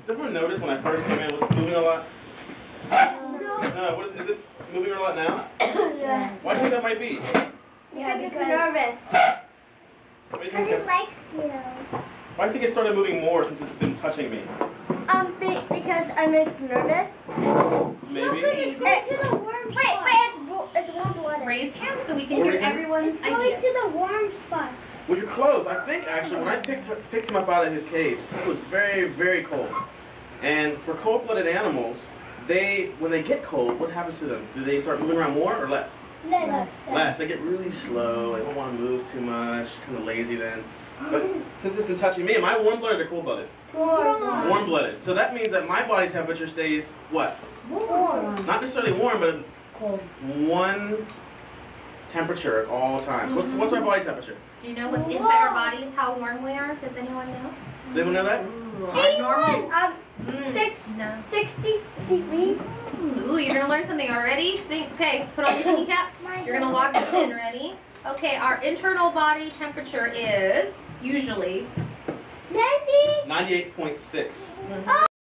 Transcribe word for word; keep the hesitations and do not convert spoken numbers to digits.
Does everyone notice when I first came in, was it moving a lot? No. No, what is, is it moving a lot now? Yeah. Why do you think that might be? Yeah, because it's nervous. Why do you think Because that's, it likes you. why do you think it started moving more since it's been touching me? Um, be, because um, it's nervous. Maybe? No, it's going to the warm Wait, spots. Wait, it's, wa- it's warm blooded. Raise hands so we can What hear reason? everyone's It's going ideas. to the warm spots. Well, you're close. I think actually when I picked picked him up out of his cage, it was very, very cold. And for cold-blooded animals, they when they get cold, what happens to them? Do they start moving around more or less? Less. Less. They get really slow. They don't want to move too much. Kind of lazy then. But since it's been touching me, am I warm-blooded or cold-blooded? Warm. Warm-blooded. So that means that my body temperature stays what? Warm. Not necessarily warm, but Cold. one temperature at all times. What's what's our body temperature? Do you know what's inside our bodies, how warm we are? Does anyone know? Does anyone know that? Ooh, our eighty-one. normal. Um, Mm, six, no. sixty degrees. Ooh, you're gonna learn something already. Think. Okay, put on your thinking caps. You're gonna log this in. Ready? Okay, our internal body temperature is usually ninety. ninety-eight point six. Mhm.